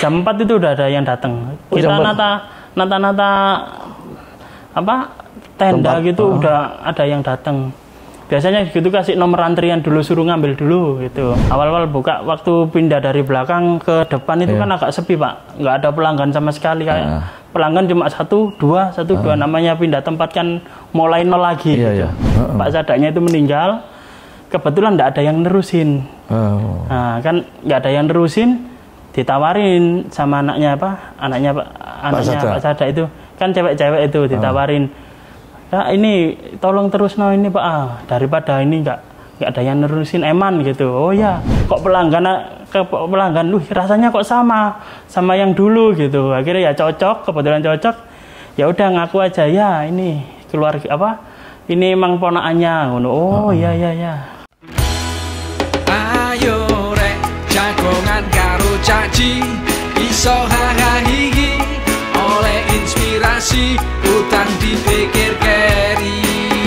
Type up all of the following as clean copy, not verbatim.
jam 4 itu udah ada yang datang. Kita nata apa tenda tempat, gitu udah ada yang datang. Biasanya gitu kasih nomor antrian dulu, suruh ngambil dulu gitu. Awal-awal buka, waktu pindah dari belakang ke depan itu kan agak sepi Pak, nggak ada pelanggan sama sekali, kayak pelanggan cuma satu dua namanya pindah tempat kan mulai nol lagi gitu. Pak Sadaknya itu meninggal, kebetulan nggak ada yang nerusin. Nah kan nggak ada yang nerusin, ditawarin sama anaknya Pak Sadak itu kan cewek-cewek itu ditawarin. Ya ini tolong terus ini Pak, daripada ini nggak ada yang nerusin eman gitu. Oh ya, kok pelanggan rasanya kok sama yang dulu gitu. Akhirnya ya cocok, kebetulan cocok. Ya udah ngaku aja ya ini keluarga ini emang ponakannya. Oh iya. Ayo rek jagongan karo caci iso hahaha oleh inspirasi utang dipikir keri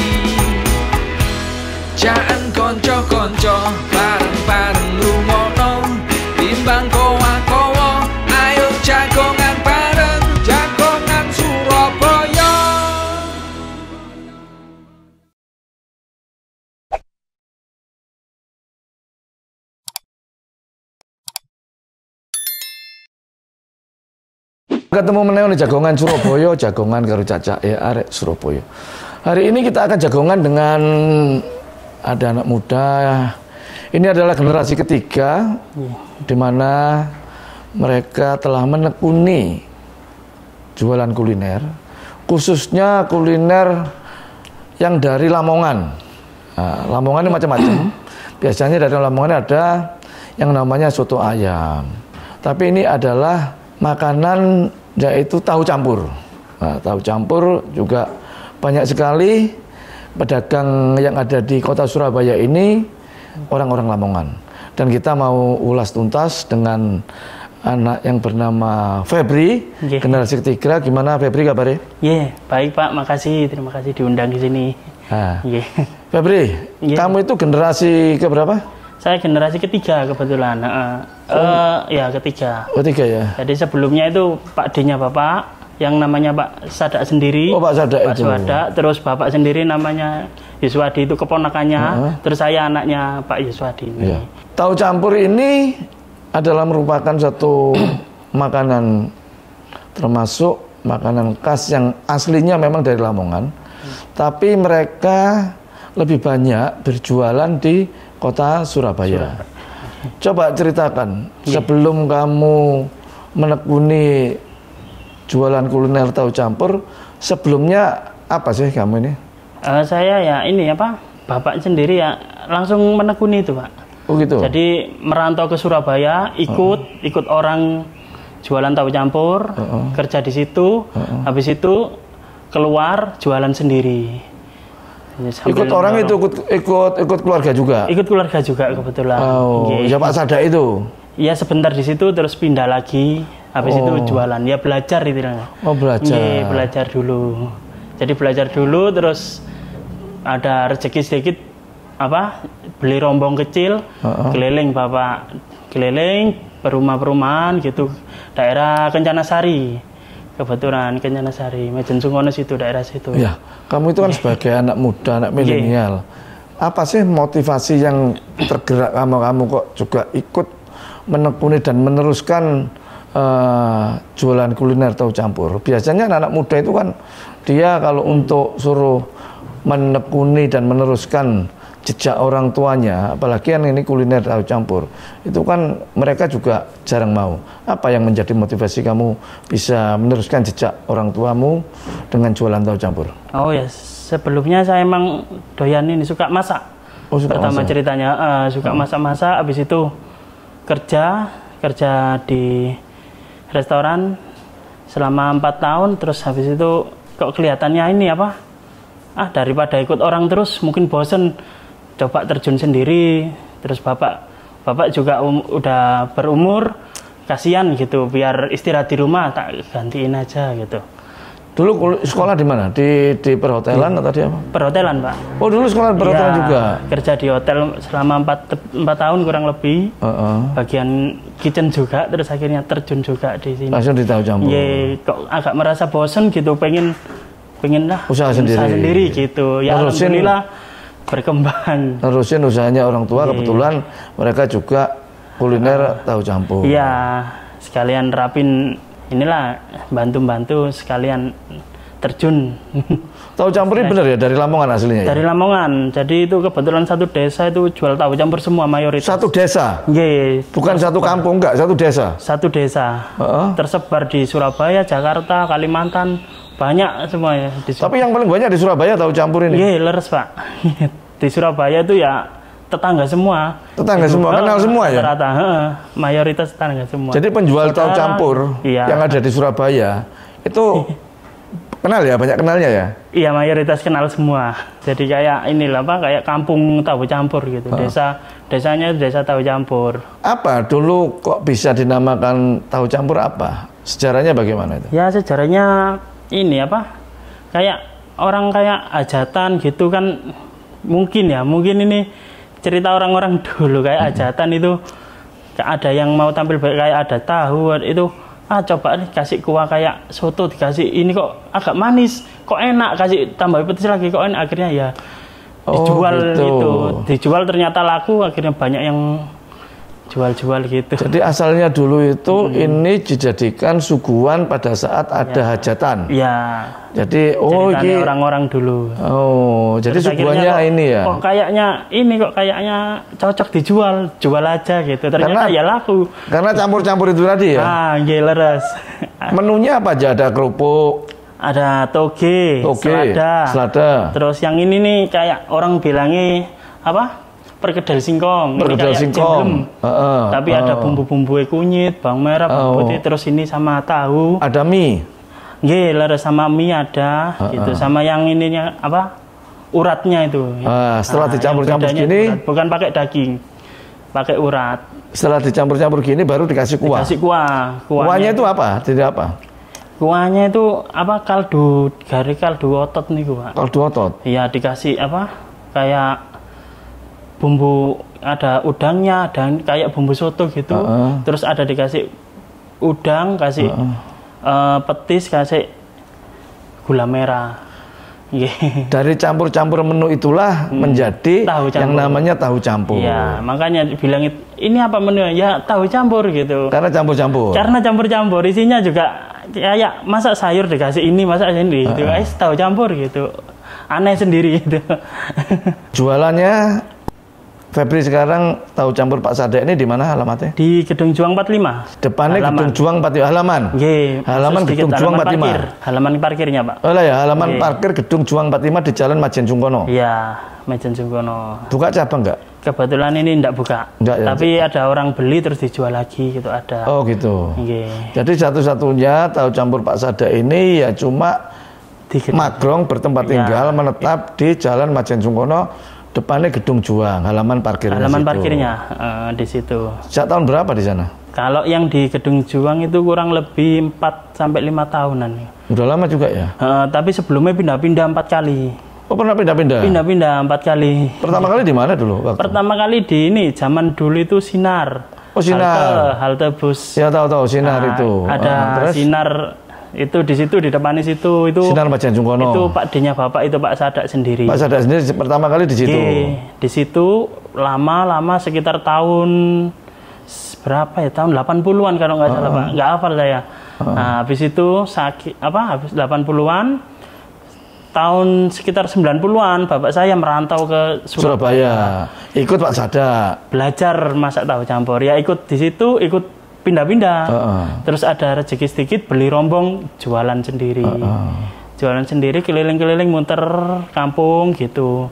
jangan konco-konco bareng-bareng lumono timbang kowa-kowa ayo jagongan bareng jagongan Surabaya. Ketemu meneh di jagongan Surabaya, jagongan karo Caca ya arek Surabaya. Hari ini kita akan jagongan dengan ada anak muda. Ini adalah generasi ketiga di mana mereka telah menekuni jualan kuliner, khususnya kuliner yang dari Lamongan. Nah, Lamongan ini macam-macam. Biasanya dari Lamongan ada yang namanya soto ayam. Tapi ini adalah makanan yaitu tahu campur. Nah, tahu campur juga banyak sekali pedagang yang ada di kota Surabaya ini orang-orang Lamongan. Dan kita mau ulas tuntas dengan anak yang bernama Febri, generasi ketiga. Gimana Febri kabarnya? Baik Pak, makasih, terima kasih diundang di sini. Febri, kamu itu generasi keberapa? Saya generasi ketiga kebetulan. Ya ketiga. Ketiga ya. Jadi sebelumnya itu Pak D-nya Bapak yang namanya Pak Sadak sendiri. Oh Pak Sadak itu. Sadak, terus Bapak sendiri namanya Yuswadi itu keponakannya. Terus saya anaknya Pak Yuswadi ini. Tahu campur ini adalah merupakan satu makanan termasuk makanan khas yang aslinya memang dari Lamongan. Tapi mereka lebih banyak berjualan di kota Surabaya. Coba ceritakan sebelum kamu menekuni jualan kuliner tahu campur, sebelumnya apa sih kamu ini? Saya ya ini Bapak sendiri ya langsung menekuni itu Pak. Oh gitu. Jadi merantau ke Surabaya, ikut orang jualan tahu campur, kerja di situ, habis itu keluar jualan sendiri. Ikut orang itu ikut keluarga juga. Ikut keluarga juga kebetulan. Ya Pak Sadak itu. Iya sebentar di situ terus pindah lagi. Habis itu jualan. Ya belajar itu. Belajar. Belajar dulu. Jadi belajar dulu terus ada rezeki sedikit beli rombong kecil, keliling Bapak, keliling perumahan-perumahan gitu. Daerah Kencana Sari. Kebetulan Kencana Sari, Mejen Sungono situ, daerah situ. Ya, kamu itu kan sebagai anak muda, anak milenial. Apa sih motivasi yang tergerak kamu kok juga ikut menekuni dan meneruskan jualan kuliner tahu campur? Biasanya anak muda itu kan dia kalau untuk suruh menekuni dan meneruskan jejak orang tuanya, apalagi yang ini kuliner tahu campur, itu kan mereka juga jarang mau. Apa yang menjadi motivasi kamu bisa meneruskan jejak orang tuamu dengan jualan tahu campur? Oh ya, sebelumnya saya emang doyan ini, suka masak. Pertama masak. Ceritanya suka masak-masak, habis itu kerja di restoran selama 4 tahun, terus habis itu kok kelihatannya ini daripada ikut orang terus mungkin bosen, coba terjun sendiri. Terus bapak juga udah berumur, kasihan gitu, biar istirahat di rumah tak gantiin aja gitu. Dulu sekolah di mana? Di perhotelan atau di apa? Perhotelan, Pak. Oh, dulu sekolah perhotelan Iya, juga. Kerja di hotel selama 4 tahun kurang lebih. Bagian kitchen juga, terus akhirnya terjun juga di sini. Langsung di tahu campur. Iya, kok agak merasa bosen gitu, pengen lah usaha sendiri gitu. Ya terusin, alhamdulillah berkembang. Terusin usahanya orang tua, kebetulan mereka juga kuliner tahu campur. Iya, sekalian rapin inilah, bantu sekalian terjun. Tahu campur ini benar ya dari Lamongan aslinya ya? Dari Lamongan. Jadi itu kebetulan satu desa itu jual tahu campur semua mayoritas. Satu desa? Iya. Bukan satu kampung, enggak, satu desa? Satu desa. Tersebar di Surabaya, Jakarta, Kalimantan, banyak semuanya. Tapi yang paling banyak di Surabaya tahu campur ini? Iya, leres Pak. Di Surabaya itu ya tetangga semua. Tetangga itu, semua, kenal semua ya? Rata, mayoritas tetangga semua. Jadi penjual tahu campur yang ada di Surabaya itu kenal ya, banyak kenalnya ya? Iya, mayoritas kenal semua. Jadi kayak inilah Pak, kayak kampung tahu campur gitu. Desanya desa tahu campur. Apa dulu kok bisa dinamakan tahu campur apa? Sejarahnya bagaimana itu? Ya sejarahnya ini apa? Kayak orang kayak hajatan gitu kan, mungkin ini cerita orang-orang dulu kayak hajatan itu ada yang mau tampil kayak ada tahu itu, coba nih kasih kuah kayak soto, dikasih ini kok agak manis, kok enak, kasih tambah petis lagi kok enak, akhirnya ya dijual gitu. Itu dijual, ternyata laku, akhirnya banyak yang jual-jual gitu. Jadi asalnya dulu itu ini dijadikan suguhan pada saat ada hajatan. Iya. Jadi orang-orang dulu. Oh, jadi suguhannya ini ya. Kok kayaknya cocok dijual, jual aja gitu. Ternyata ya laku. Karena campur-campur itu tadi ya. Leres. Menunya apa aja? Ada kerupuk, ada toge, selada. Terus yang ini nih kayak orang bilangnya apa? Perkedel singkong. Perkedel singkong. Tapi ada bumbu-bumbu kunyit, bawang merah, bawang putih, terus ini sama tahu. Ada mie. Nggih, leres sama mie ada gitu. Sama yang ininya apa? Uratnya itu. Setelah dicampur-campur gini, bukan pakai daging. Pakai urat. Setelah dicampur-campur gini baru dikasih kuah. Dikasih kuah. Kuahnya itu apa? Tidak apa? Kuahnya itu apa? Kaldu otot nih, Pak. Kaldu otot. Iya, dikasih apa? Kayak bumbu, ada udangnya, dan kayak bumbu soto gitu. Terus ada dikasih udang, kasih petis, kasih gula merah. Dari campur-campur menu itulah menjadi yang namanya tahu campur. Iya, makanya bilang ini apa menu? Ya tahu campur gitu. Karena campur-campur. Karena campur-campur, isinya juga kayak masak sayur dikasih ini, masak ini gitu. Tahu campur gitu. Aneh sendiri gitu. Jualannya Febri sekarang tahu campur Pak Sada ini di mana alamatnya? Di Gedung Juang 45. Depannya Gedung Juang 45, halaman. Halaman Gedung Juang 45. Halaman parkirnya, Pak. Oh ya, halaman parkir Gedung Juang 45 di Jalan Majen Sungkono. Iya, Majen Sungkono. Buka cabang enggak? Kebetulan ini enggak buka. Enggak, ya, tapi ada orang beli terus dijual lagi gitu, ada. Oh gitu. Jadi satu-satunya tahu campur Pak Sada ini ya cuma magrong bertempat tinggal, menetap di Jalan Majen Sungkono. Depannya Gedung Juang, halaman parkirnya. Halaman parkirnya di situ. Sejak tahun berapa di sana? Kalau yang di Gedung Juang itu kurang lebih 4 sampai 5 tahunan. Udah lama juga ya? Tapi sebelumnya pindah-pindah 4 kali. Oh, pernah pindah-pindah? Pindah-pindah 4 kali. Pertama kali di mana dulu? Pertama kali di ini, zaman dulu itu Sinar. Oh, Sinar. Halte bus. Ya, tahu Sinar itu. Ada Sinar. Itu di situ, di depan situ itu Sinar Majen Sungkono. Itu Pak D-nya Bapak itu Pak Sadak sendiri. Pak Sadak sendiri pertama kali di situ. Di situ lama sekitar tahun berapa ya? Tahun 80-an kalau nggak salah, Pak. Nggak hafal saya. Nah, habis itu habis 80-an tahun sekitar 90-an Bapak saya merantau ke Surabaya. Ikut Pak Sadak. Belajar masak tahu campur. Ya ikut di situ, ikut pindah-pindah, terus ada rezeki sedikit beli rombong jualan sendiri, jualan sendiri keliling-keliling muter kampung gitu.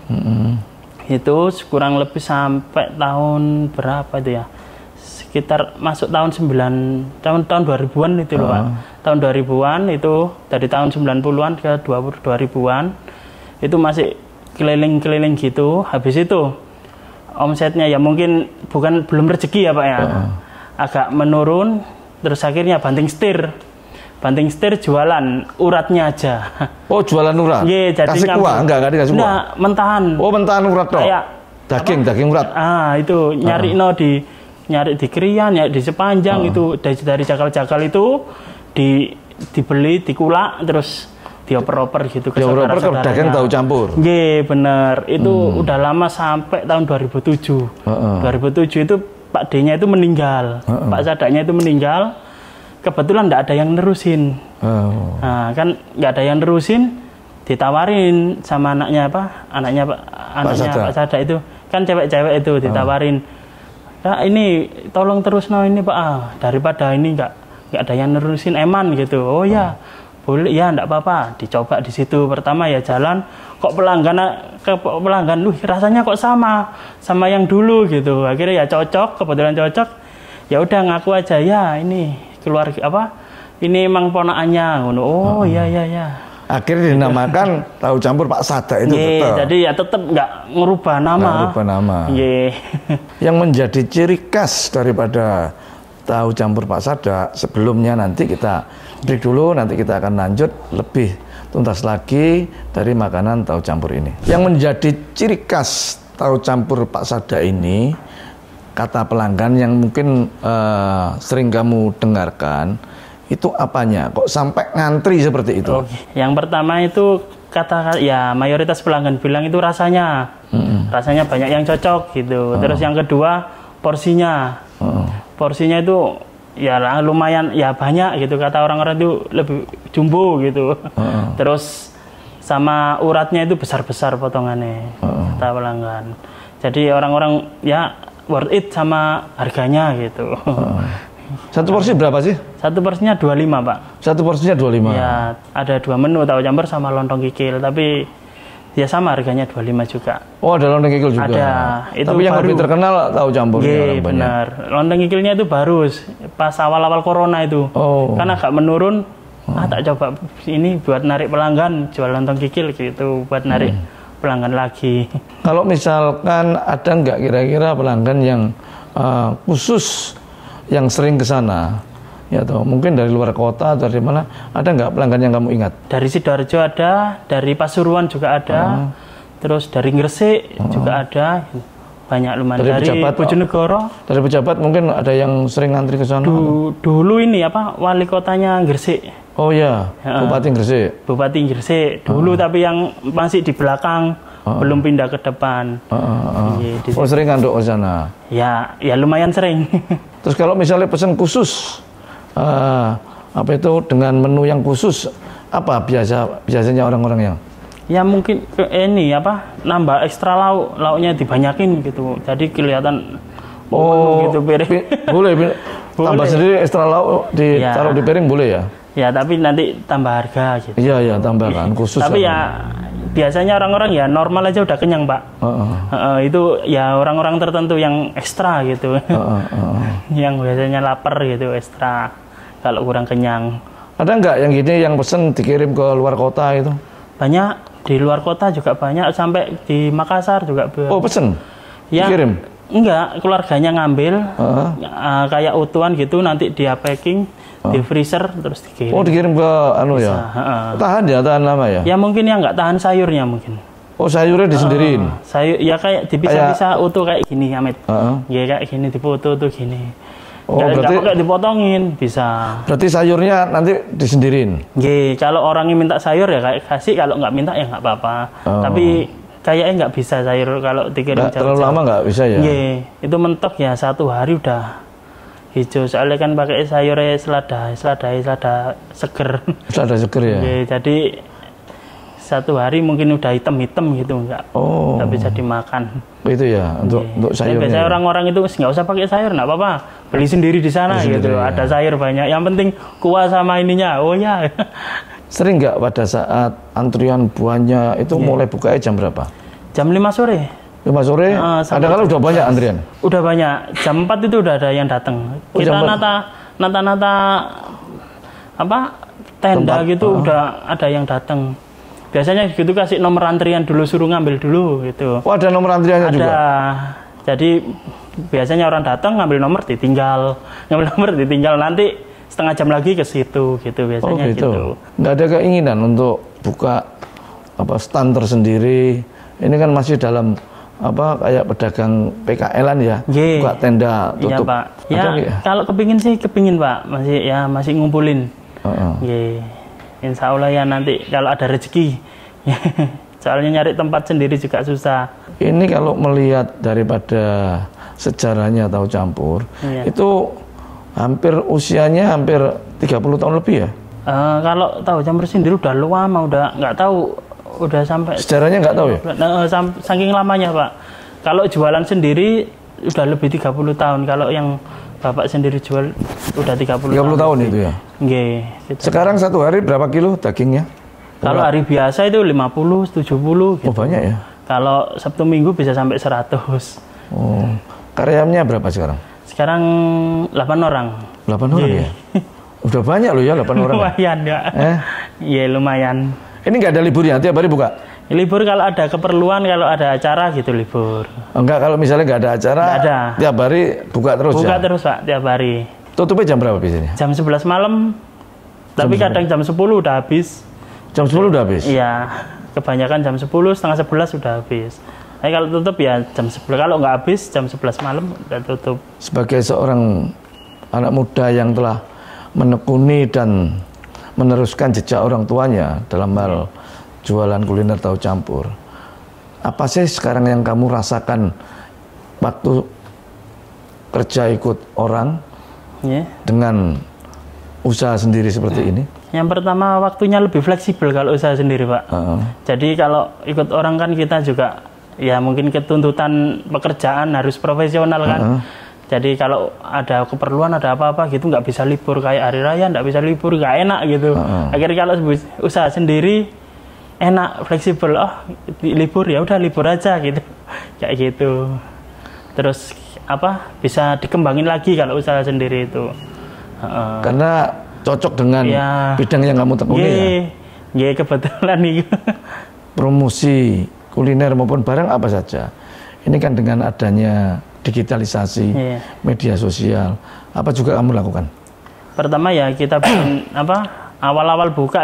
Itu kurang lebih sampai tahun berapa itu ya? Sekitar masuk tahun 2000-an itu loh, Pak. Tahun 2000-an itu dari tahun 90-an ke 2000-an itu masih keliling-keliling gitu. Habis itu omsetnya ya mungkin belum rezeki ya, Pak ya. Agak menurun, terus akhirnya banting setir banting setir jualan uratnya aja. Oh, jualan urat. Iya, jadi kasih kuah enggak dikasih kuah. Enggak, mentahan. Oh, mentahan urat toh. Kayak daging urat. Itu nyari di Krian, ya di sepanjang itu dari jakal-jakal itu dibeli, dikulak terus dioper-oper gitu ke saudara-saudaranya. Daging tahu campur. Iya, bener. Itu udah lama sampai tahun 2007. 2007 itu Pak D-nya itu meninggal. Pak Sadaknya itu meninggal. Kebetulan enggak ada yang nerusin. Nah, kan enggak ada yang nerusin, ditawarin sama anaknya Pak Sadak itu. Kan cewek-cewek itu ditawarin. Nah, ini tolong terus ini Pak. Daripada ini enggak ada yang nerusin eman gitu. Oh ya. Boleh ya, enggak apa-apa. Dicoba di situ pertama ya jalan, kok pelanggan rasanya kok sama yang dulu gitu. Akhirnya ya cocok, kebetulan cocok. Ya udah ngaku aja ya ini keluarga ini emang ponakannya. Oh iya. Akhirnya dinamakan tahu campur Pak Sadak itu betul. Jadi ya tetap nggak ngerubah nama. Yang menjadi ciri khas daripada tahu campur Pak Sadak, sebelumnya nanti kita break dulu, nanti kita akan lanjut lebih tuntas lagi dari makanan tahu campur ini. Yang menjadi ciri khas tahu campur Pak Sadak ini, kata pelanggan yang mungkin sering kamu dengarkan, itu apanya? Kok sampai ngantri seperti itu? Oke. Yang pertama itu ya mayoritas pelanggan bilang itu rasanya, rasanya banyak yang cocok gitu. Terus yang kedua porsinya. Porsinya itu ya lumayan ya banyak gitu, kata orang-orang itu lebih jumbo gitu. Terus sama uratnya itu besar-besar potongannya, kata pelanggan. Jadi orang-orang ya worth it sama harganya gitu. Satu porsi berapa sih? Satu porsinya 25 Pak. Satu porsinya 25? Ya ada 2 menu, tahu campur sama lontong kikil, tapi ya sama harganya 25 juga. Oh, ada lontong kikil juga? Ada. Itu tapi yang lebih terkenal tahu campur. Iya, benar. Lontong kikilnya itu baru pas awal-awal corona itu. Kan agak menurun. Tak coba ini buat narik pelanggan, jual lontong kikil gitu, buat narik pelanggan lagi. Kalau misalkan ada nggak kira-kira pelanggan yang khusus yang sering ke sana? Ya toh, mungkin dari luar kota atau dari mana, ada nggak pelanggan yang kamu ingat? Dari Sidoarjo ada, dari Pasuruan juga ada, terus dari Gresik juga ada, banyak lumayan. Dari Bojonegoro. Dari pejabat mungkin ada yang sering ngantri ke sana. Dulu ini wali kotanya Gresik. Oh ya, Bupati Gresik. Bupati Gresik dulu, tapi yang masih di belakang, belum pindah ke depan. Sering nganduk ke sana. Ya lumayan sering. Terus kalau misalnya pesan khusus, dengan menu yang khusus, apa biasanya orang-orang yang? Ya mungkin ini nambah ekstra lauknya dibanyakin gitu, jadi kelihatan gitu piring. Boleh tambah sendiri ekstra lauk ditaruh di piring boleh ya? Ya tapi nanti tambah harga gitu. Iya tambahkan khusus. Tapi ya biasanya orang-orang ya normal aja udah kenyang Pak. Itu ya orang-orang tertentu yang ekstra gitu, yang biasanya lapar gitu ekstra. Kalau kurang kenyang. Ada nggak yang gini yang pesen dikirim ke luar kota itu? Banyak, di luar kota juga banyak, sampai di Makassar juga. Oh pesen? Ya, dikirim? Enggak, keluarganya ngambil, kayak utuhan gitu, nanti dia packing, di freezer, terus dikirim. Oh dikirim ke ya? Tahan lama ya? Ya mungkin yang nggak tahan sayurnya mungkin. Oh sayurnya disendiriin? Sayur, ya kayak dipisah-pisah utuh kayak gini Amit. Ya kayak gini, dipoto tuh gini. Berarti nggak dipotongin, bisa. Berarti sayurnya nanti disendiriin? Kalau orangnya minta sayur ya kayak kasih, kalau nggak minta ya nggak apa-apa. Tapi kayaknya nggak bisa sayur kalau dikirim jauh-jauh. Terlalu lama nggak bisa ya? Itu mentok ya 1 hari udah hijau. Soalnya kan pakai sayurnya selada seger. Selada seger ya? Jadi 1 hari mungkin udah hitam-hitam gitu, nggak bisa dimakan. Itu ya untuk sayurnya. Biasanya orang-orang itu nggak usah pakai sayur, nggak apa-apa, beli sendiri di sana gitu. Ya. Ada sayur banyak, yang penting kuah sama ininya. Oh ya. Sering nggak pada saat antrian buahnya itu mulai bukanya jam berapa? Jam 5 sore. 5 sore? Ada kalau udah banyak antrian? Udah banyak. Jam 4 itu udah ada yang datang. Kita nata tenda gitu, udah ada yang datang. Biasanya gitu kasih nomor antrian dulu, suruh ngambil dulu gitu. Oh ada nomor antriannya juga? Ada. Jadi biasanya orang datang ngambil nomor ditinggal, nanti setengah jam lagi ke situ gitu biasanya gitu. Nggak ada keinginan untuk buka stand tersendiri. Ini kan masih dalam kayak pedagang PKL-an ya, buka tenda tutup. Iya Pak. Ya kalau kepingin Pak, masih ngumpulin. Insya Allah ya nanti kalau ada rezeki. Soalnya nyari tempat sendiri juga susah. Ini kalau melihat daripada sejarahnya tahu campur, itu usianya hampir 30 tahun lebih ya? Kalau tahu campur sendiri udah lama, udah nggak tahu, udah sampai. Sejarahnya nggak tahu ya? Saking lamanya Pak. Kalau jualan sendiri udah lebih 30 tahun. Kalau yang Bapak sendiri jual udah 30 tahun itu ya? Gitu. Sekarang satu hari berapa kilo dagingnya? Kalau hari biasa itu 50, 70 gitu. Oh banyak ya? Kalau Sabtu Minggu bisa sampai 100. Oh, karyawannya berapa sekarang? Sekarang 8 orang. 8 orang ya? Udah banyak loh ya 8 orang. Lumayan ya. Iya lumayan. Ini nggak ada liburnya, tiap hari buka? Libur kalau ada keperluan, kalau ada acara gitu libur. Enggak, kalau misalnya nggak ada acara, nggak ada. Tiap hari buka terus buka terus Pak, tiap hari. Tutupnya jam berapa biasanya? Jam 11 malam, tapi kadang jam 10 udah habis. Jam 10 udah habis? Iya, kebanyakan jam 10, setengah 11 udah habis. Tapi kalau tutup ya jam 10, kalau nggak habis jam 11 malam udah tutup. Sebagai seorang anak muda yang telah menekuni dan meneruskan jejak orang tuanya dalam hal jualan kuliner tahu campur, apa sih sekarang yang kamu rasakan waktu kerja ikut orang dengan usaha sendiri seperti ini? Yang pertama waktunya lebih fleksibel kalau usaha sendiri Pak. Jadi kalau ikut orang kan kita juga ya mungkin ketuntutan pekerjaan harus profesional kan. Jadi kalau ada keperluan, ada apa-apa gitu nggak bisa libur, kayak hari raya nggak bisa libur, nggak enak gitu. Akhirnya kalau usaha sendiri enak, fleksibel. Oh libur ya udah libur aja gitu, kayak gitu. Terus bisa dikembangin lagi kalau usaha sendiri itu. Karena cocok dengan bidang yang kamu tekuni ya? Kebetulan nih. Promosi kuliner maupun barang apa saja. Ini kan dengan adanya digitalisasi, media sosial, apa juga kamu lakukan? Pertama ya kita bikin awal-awal buka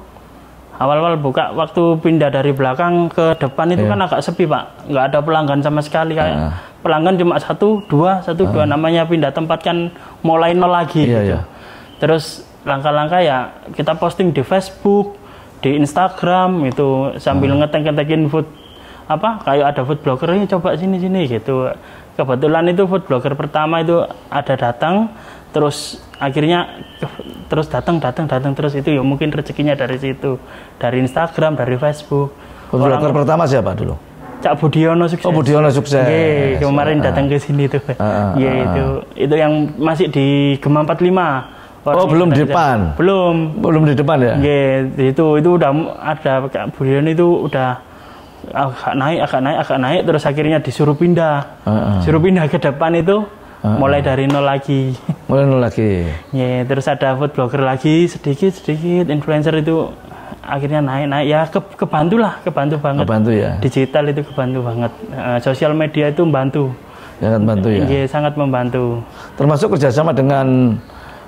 waktu pindah dari belakang ke depan itu kan agak sepi Pak, nggak ada pelanggan sama sekali, kayak pelanggan cuma satu dua namanya pindah tempat kan mulai nol lagi gitu. Terus langkah-langkah ya kita posting di Facebook, di Instagram itu sambil ngetek-ngetekin food kayak ada food bloggernya, coba sini gitu. Kebetulan itu food blogger pertama itu ada datang, terus akhirnya terus datang terus, itu ya mungkin rezekinya dari situ, dari Instagram, dari Facebook. Food blogger pertama siapa dulu? Cak Budiono Sukses. Oh Budiono Sukses. Kemarin datang ke sini tuh. Itu yang masih di Gema 45. Belum di depan. Belum di depan ya. Itu udah ada Kak Budiono, itu udah agak naik terus akhirnya disuruh pindah. Suruh pindah ke depan itu mulai dari nol lagi. Terus ada food blogger lagi sedikit influencer itu akhirnya naik ya, kebantu banget. Kebantu ya. Digital itu kebantu banget. Sosial media itu membantu. Sangat membantu ya. Sangat membantu. Termasuk kerjasama dengan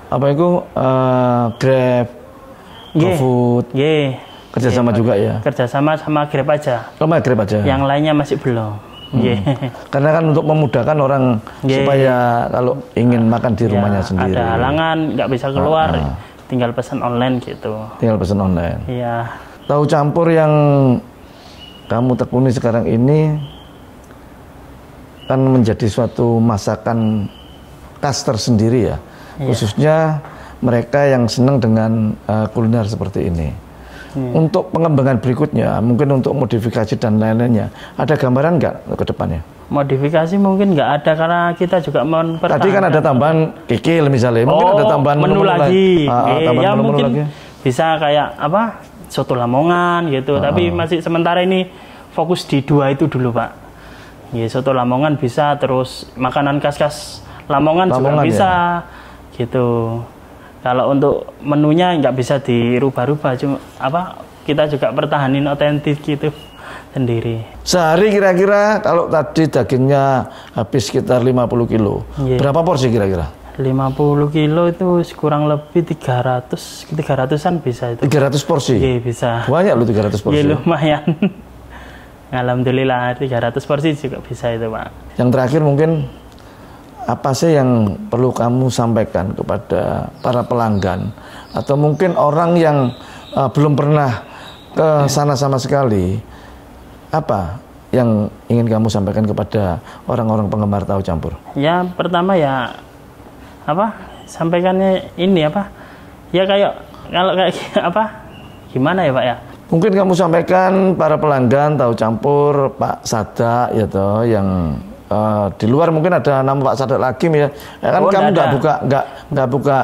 Grab, GoFood. Kerjasama juga ya. Kerjasama sama Grab aja. Grab aja. Yang lainnya masih belum. Karena kan untuk memudahkan orang supaya kalau ingin makan di rumahnya sendiri. Ada halangan, nggak bisa keluar, tinggal pesan online gitu. Tinggal pesan online. Iya. Tahu campur yang kamu tekuni sekarang ini kan menjadi suatu masakan khas tersendiri ya. Khususnya mereka yang senang dengan kuliner seperti ini. Untuk pengembangan berikutnya, mungkin untuk modifikasi dan lain-lainnya, ada gambaran nggak ke depannya? Modifikasi mungkin nggak ada, karena kita juga mempertahankan. Tadi kan ada tambahan kikil misalnya, mungkin ada tambahan menu lagi. Ya mungkin lagi. Bisa kayak soto Lamongan gitu, tapi masih sementara ini fokus di 2 itu dulu Pak. Soto Lamongan bisa, terus makanan khas-khas Lamongan juga bisa gitu. Kalau untuk menunya nggak bisa dirubah-rubah, cuma kita juga pertahanin otentik gitu sendiri. Sehari kira-kira kalau tadi dagingnya habis sekitar 50 kilo, berapa porsi kira-kira? 50 kilo itu kurang lebih 300-an bisa itu. 300 porsi? Iya, bisa. Banyak loh 300 porsi. Iya, lumayan. Alhamdulillah 300 porsi juga bisa itu, Pak. Yang terakhir mungkin apa sih yang perlu kamu sampaikan kepada para pelanggan atau mungkin orang yang belum pernah ke sana sama sekali? Apa yang ingin kamu sampaikan kepada orang-orang penggemar tahu campur? Ya, pertama ya sampaikannya ini ya kayak kalau kayak gimana ya Pak ya, mungkin kamu sampaikan para pelanggan tahu campur Pak Sadak ya toh, yang di luar mungkin ada nama Pak Sadak lagi ya kan. Kamu nggak buka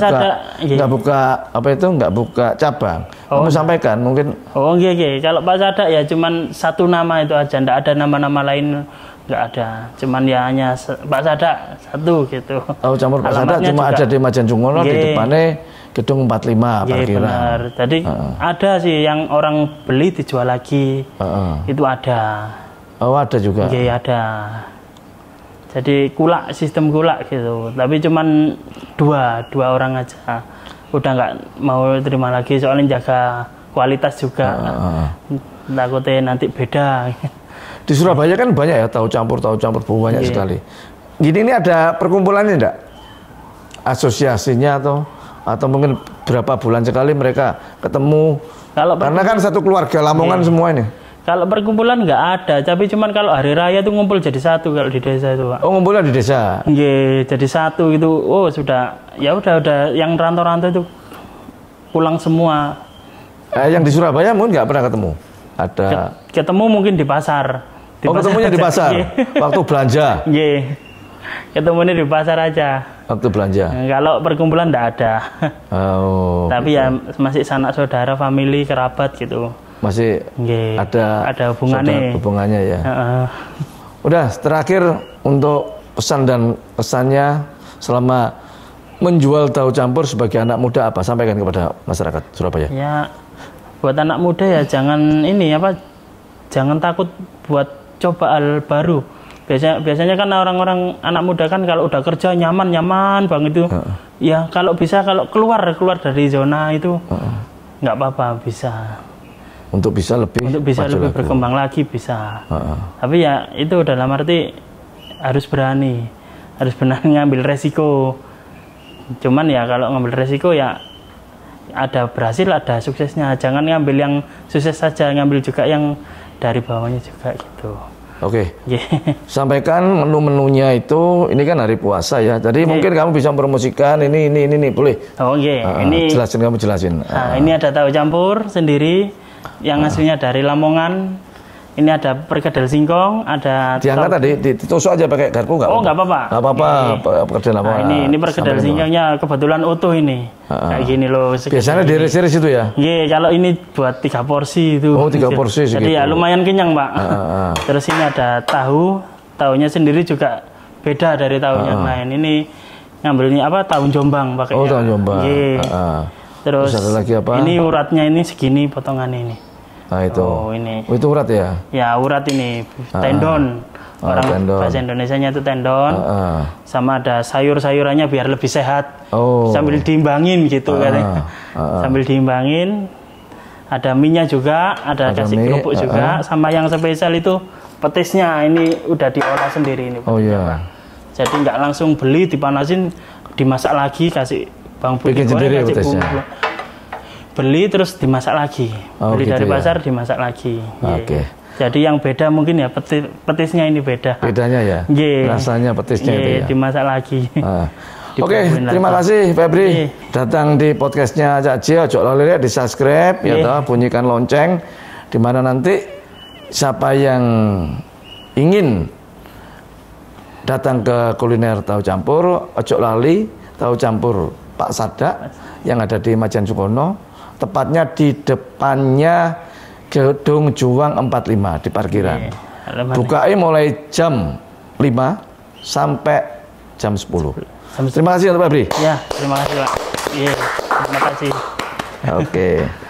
cabang. Kamu sampaikan mungkin. Kalau Pak Sadak ya cuman satu nama itu aja, nggak ada nama-nama lain. Nggak ada, cuman ya hanya Pak Sadak satu gitu. Tahu campur Pak Sadak cuma juga ada di Majen Sungono, di depannya gedung 45 parkiran. Benar. Jadi ada sih yang orang beli dijual lagi. Itu ada. Oh, ada juga. Iya, ada. Jadi sistem kulak gitu. Tapi cuman dua orang aja. Udah nggak mau terima lagi soalnya jaga kualitas juga. Takutnya nanti beda. Di Surabaya kan banyak ya tahu campur banyak sekali. Gini, ini ada perkumpulannya enggak? Asosiasinya atau mungkin berapa bulan sekali mereka ketemu? Karena kan satu keluarga Lamongan semua ini. Kalau perkumpulan nggak ada, tapi cuman kalau hari raya itu ngumpul jadi satu kalau di desa itu, Pak. Oh, ngumpulnya di desa? Iya, jadi satu gitu. Oh, udah yang rantau-rantau itu pulang semua. Yang di Surabaya mungkin nggak pernah ketemu? Ada. Ketemu mungkin di pasar. Ketemunya di pasar? Waktu belanja? Iya, ketemunya di pasar aja. Waktu belanja? Kalau perkumpulan nggak ada. Oh. Tapi ya masih sanak saudara, family, kerabat gitu. Masih ada hubungannya ya. Udah, terakhir untuk pesan dan pesannya selama menjual tahu campur sebagai anak muda apa? Sampaikan kepada masyarakat Surabaya. Ya, buat anak muda ya jangan takut buat coba hal baru. Biasanya kan orang-orang anak muda kan kalau udah kerja nyaman banget itu. Ya kalau keluar dari zona itu nggak apa-apa, bisa. Untuk bisa lebih berkembang lagi bisa. Tapi ya itu dalam arti harus berani ngambil resiko. Cuman ya kalau ngambil resiko ya ada berhasil, ada suksesnya. Jangan ngambil yang sukses saja, ngambil juga yang dari bawahnya juga gitu. Oke. Sampaikan menu-menunya itu. Ini kan hari puasa ya. Jadi mungkin kamu bisa promosikan ini boleh. Ini kamu jelasin. Ini ada tahu campur sendiri yang aslinya dari Lamongan. Ini ada perkedel singkong, ada diangkat tadi, ditusuk aja pakai garpu nggak? Oh, nggak apa-apa. Nggak apa-apa, perkedel apa? Ini perkedel singkongnya kebetulan utuh ini. Kayak gini loh. Biasanya diiris-iris itu ya? Iya, kalau ini buat 3 porsi itu. Oh, 3 porsi segitu. Jadi ya lumayan kenyang, Pak. Terus ini ada tahunya sendiri juga beda dari tahu yang lain. Ini ngambilnya tahu Jombang pakainya. Oh, tahu Jombang. Terus ada lagi apa? Ini uratnya ini segini potongan ini. Nah itu. Oh, itu urat ya? Ya, urat ini tendon. Orang bahasa Indonesianya itu tendon. Sama ada sayur-sayurannya biar lebih sehat. Sambil diimbangin gitu katanya. Sambil diimbangin. Ada mie-nya juga, ada kasih kerupuk juga. Sama yang spesial itu petisnya ini udah diolah sendiri ini. Oh iya. Jadi nggak langsung beli, dipanasin, dimasak lagi, kasih bawang putih, bikin sendiri petisnya. Beli terus dimasak lagi, beli gitu dari pasar dimasak lagi. Jadi yang beda mungkin ya petisnya ini beda. Bedanya ya. Rasanya petisnya itu ya. Dimasak lagi. Oke, terima kasih Febri datang di podcastnya Cak J. Ojo lali di subscribe ya toh, bunyikan lonceng, dimana nanti siapa yang ingin datang ke kuliner tahu campur, ojo lali tahu campur Pak Sadak yang ada di Majen Sungono. Tepatnya di depannya Gedung Juang 45 di parkiran. Bukanya mulai jam 5 sampai jam 10. Terima kasih untuk Febri. Ya, terima kasih Pak. Iya, terima kasih. Oke.